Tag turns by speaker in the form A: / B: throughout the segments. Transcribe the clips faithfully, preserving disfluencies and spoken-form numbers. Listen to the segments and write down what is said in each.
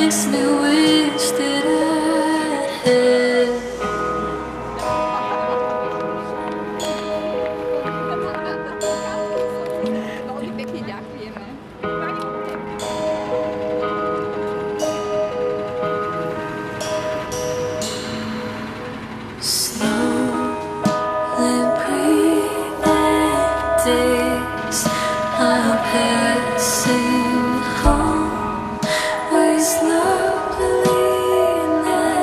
A: makes me wish that I had. Days I'm passing home, waste not believing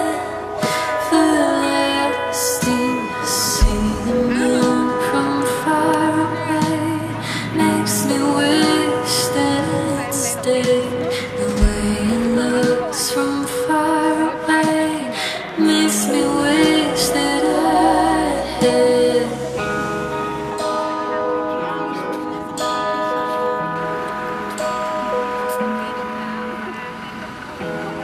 A: everlasting. See the moon from far away, makes me wish that I'd stay. The way it looks from far away makes me wish that I had.
B: Thank you.